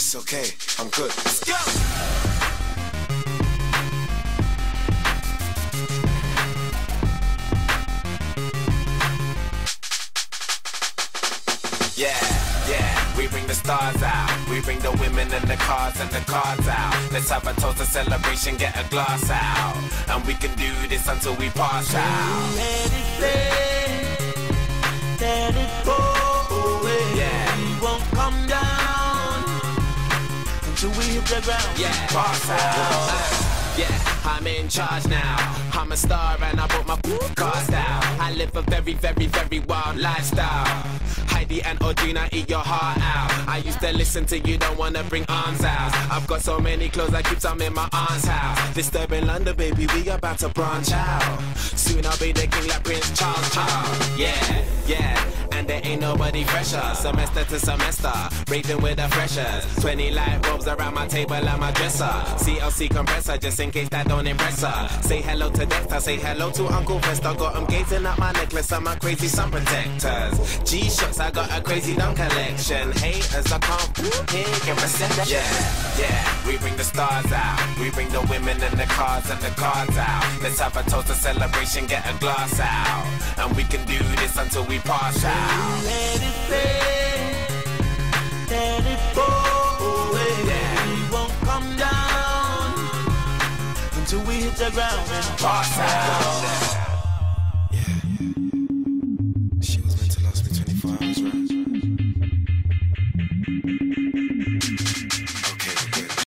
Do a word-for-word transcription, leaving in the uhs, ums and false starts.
It's okay, I'm good. Let's go! Yeah, yeah, we bring the stars out. We bring the women and the cars and the cards out. Let's have a toast, a celebration, get a glass out. And we can do this until we pass out. Let it play, let it go away. Yeah, we won't come down until we hit the ground. Yeah, pass out. Uh, yeah, I'm in charge now. I'm a star and I brought my cars out. I live a very, very, very wild lifestyle. Heidi and Audrina, eat your heart out. I used to listen to you, don't wanna bring arms out. I've got so many clothes, I keep some in my aunt's house. Disturbing London, baby, we about to branch out. Soon I'll be the king like Prince Charles, Charles. Yeah, yeah, and there ain't nobody fresher. Semester to semester, raving with the freshers. Twenty light bulbs around my table and my dresser. C L C compressor, just in case that don't impress her. Say hello to Dexter, say hello to Uncle Fester. Got him gazing at my necklace and my crazy sun protectors. G-Shocks, I got a crazy dumb collection. Haters, I can't hear can resent that. Yeah, yeah, we bring the stars out. We bring the women and the cars and the cards out. Let's have a toast, a celebration, get a glass out. And we can do this until we pass out. Let it play, let it go away. Yeah, we won't come down until we hit the ground and pass out.